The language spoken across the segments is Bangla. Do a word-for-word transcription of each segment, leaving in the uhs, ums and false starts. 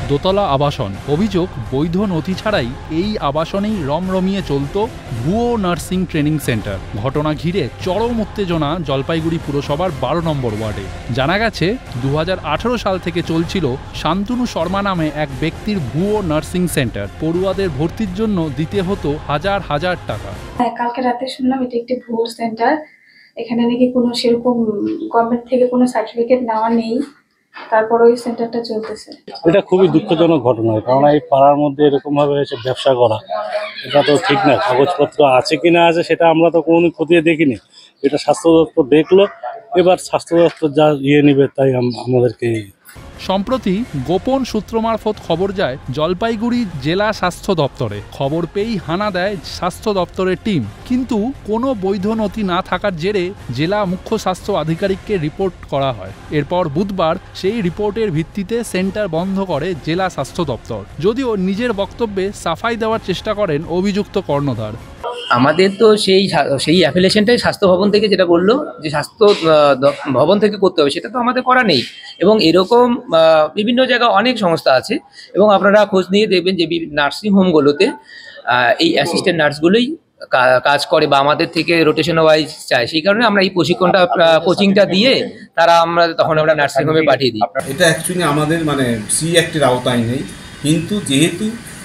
দোতলা আবাসন। অভিযোগ, বৈধ নথি ছাড়াই এই আবাসনেই রমরমিয়ে চলত ভুয়ো নার্সিং ট্রেনিং সেন্টার। ঘটনা ঘিরে চরম উত্তেজনা জলপাইগুড়ি পুরসভার বারো নম্বর ওয়ার্ডে। জানা গেছে, দু হাজার আঠারো সাল থেকে চলছিল শান্তনু শর্মা নামে এক ব্যক্তির ভুয়ো নার্সিং সেন্টার। পড়ুয়াদের ভর্তির জন্য দিতে হতো হাজার হাজার টাকা। হ্যাঁ, কালকে রাতে শুনলাম এটা একটি ভুয়ো সেন্টার। এখানে নাকি কোনো সেরকম গভর্নমেন্ট থেকে কোনো সার্টিফিকেট নেওয়া নেই, তারপর ওই সেন্টারটা চলতেছে। এটা খুবই দুঃখজনক ঘটনা, কারণ এই পাড়ার মধ্যে এরকম ভাবে এসে ব্যবসা করা এটা তো ঠিক না। কাগজপত্র আছে কিনা আছে সেটা আমরা তো কোনোদিন খতিয়ে দেখিনি। এটা স্বাস্থ্য দপ্তর দেখলো, এবার স্বাস্থ্য দপ্তর যা ইয়ে নিবে তাই আমাদেরকে। সম্প্রতি গোপন সূত্র মারফত খবর যায় জলপাইগুড়ি জেলা স্বাস্থ্য দপ্তরে। খবর পেয়েই হানা দেয় স্বাস্থ্য দপ্তরের টিম, কিন্তু কোনো বৈধ নথি না থাকার জেরে জেলা মুখ্য স্বাস্থ্য আধিকারিককে রিপোর্ট করা হয়। এরপর বুধবার সেই রিপোর্টের ভিত্তিতে সেন্টার বন্ধ করে জেলা স্বাস্থ্য দপ্তর। যদিও নিজের বক্তব্যে সাফাই দেওয়ার চেষ্টা করেন অভিযুক্ত কর্ণধার। আমাদের তো সেই সেই অ্যাফিলিয়েশনটাই স্বাস্থ্য ভবন থেকে যেটা বললো যে স্বাস্থ্য ভবন থেকে করতে হবে, সেটা তো আমাদের করা নেই। এবং এরকম বিভিন্ন জায়গায় অনেক সংস্থা আছে, এবং আপনারা খোঁজ নিয়ে দেখবেন যে নার্সিং হোমগুলোতে এই অ্যাসিস্ট্যান্ট নার্সগুলোই কাজ করে বা আমাদের থেকে রোটেশন ওয়াইজ চায়। সেই কারণে আমরা এই প্রশিক্ষণটা কোচিংটা দিয়ে তারা আমরা তখন আমরা নার্সিং হোমে পাঠিয়ে দিই। এটা অ্যাকচুয়ালি আমাদের মানে সি অ্যাক্টের আওতায় নেই, কিন্তু যেহেতু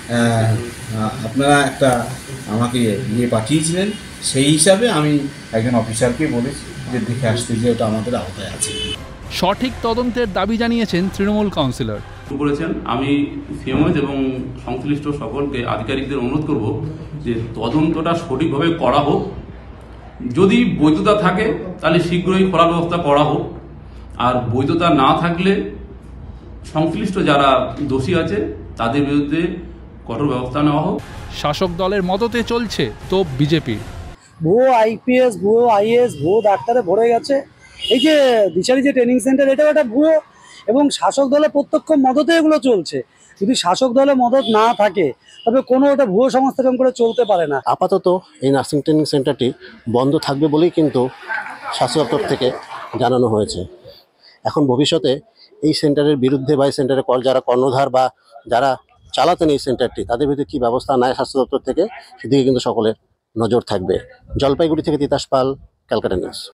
আপনারা একটা আমাকে ইয়ে পাঠিয়েছিলেন, সেই হিসাবে আমি একজন অফিসারকে বলেছি যে দেখে আসতে, যে ওটা আমাদের আওতায় আছে। সঠিক তদন্তের দাবি জানিয়েছেন তৃণমূল কাউন্সিলর। করেছেন আমি সিএমএস এবং সংশ্লিষ্ট সকলকে আধিকারিকদের অনুরোধ করব যে তদন্তটা সঠিকভাবে করা হোক। যদি বৈধতা থাকে তাহলে শীঘ্রই খোলার ব্যবস্থা করা হোক, আর বৈধতা না থাকলে সংশ্লিষ্ট যারা দোষী আছে তাদের বিরুদ্ধে কঠোর ব্যবস্থা নেওয়া হোক। শাসক দলের মদতে চলছে তো বিজেপির। ভুয়ো আইপিএস, ভুয়ো আইএস, ভুয়ো ডাক্তারে ভরে গেছে। এই যে দিশারি যে ট্রেনিং সেন্টার, এটাও একটা ভুয়ো, এবং শাসক দলের প্রত্যক্ষ মদতে এগুলো চলছে। যদি শাসক দলের মদত না থাকে তবে কোনো ওটা ভুয়ো সংস্থা এরকম করে চলতে পারে না। আপাতত এই নার্সিং ট্রেনিং সেন্টারটি বন্ধ থাকবে বলেই কিন্তু স্বাস্থ্য দপ্তর থেকে জানানো হয়েছে। এখন ভবিষ্যতে এই সেন্টারের বিরুদ্ধে বা এই সেন্টারে যারা কর্ণধার বা যারা চালাতেন এই সেন্টারটি, তাদের বিরুদ্ধে কী ব্যবস্থা নেয় স্বাস্থ্য দপ্তর থেকে, সেদিকে কিন্তু সকলের নজর থাকবে। জলপাইগুড়ি থেকে তিতাস পাল, ক্যালকাটা নিউজ।